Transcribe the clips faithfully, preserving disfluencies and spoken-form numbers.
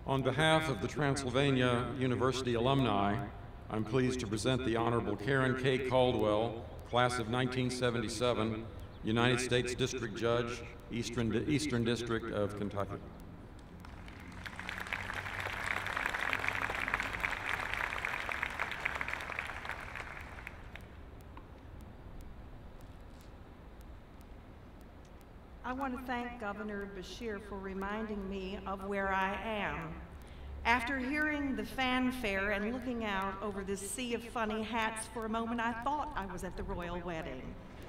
On behalf of the Transylvania University alumni, I'm pleased to present the Honorable Karen K. Caldwell, class of nineteen seventy-seven, United States District Judge, Eastern, Eastern District of Kentucky. I want to thank Governor Beshear for reminding me of where I am. After hearing the fanfare and looking out over this sea of funny hats for a moment, I thought I was at the royal wedding.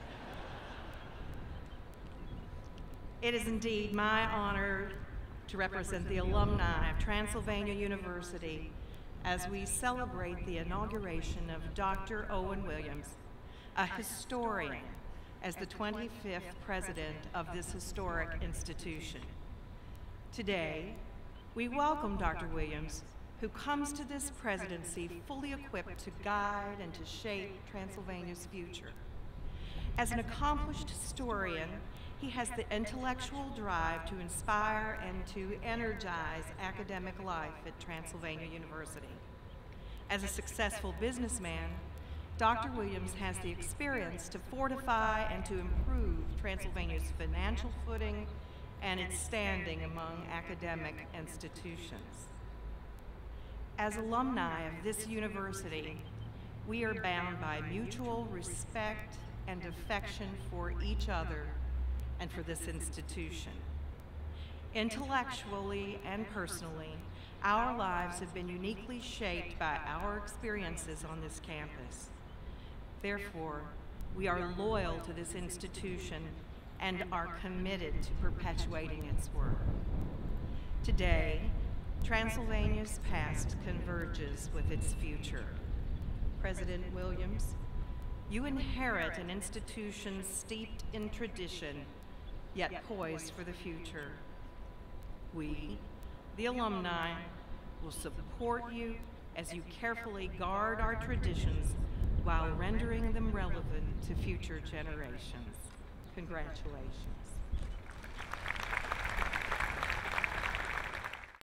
It is indeed my honor to represent the alumni of Transylvania University as we celebrate the inauguration of Doctor Owen Williams, a historian, as the twenty-fifth president of this historic institution. Today, we welcome Doctor Williams, who comes to this presidency fully equipped to guide and to shape Transylvania's future. As an accomplished historian, he has the intellectual drive to inspire and to energize academic life at Transylvania University. As a successful businessman, Doctor Williams has the experience to fortify and to improve Transylvania's financial footing and its standing among academic institutions. As alumni of this university, we are bound by mutual respect and affection for each other and for this institution. Intellectually and personally, our lives have been uniquely shaped by our experiences on this campus. Therefore, we are loyal to this institution and are committed to perpetuating its work. Today, Transylvania's past converges with its future. President Williams, you inherit an institution steeped in tradition, yet poised for the future. We, the alumni, will support you as you carefully guard our traditions while rendering them relevant to future generations. Congratulations.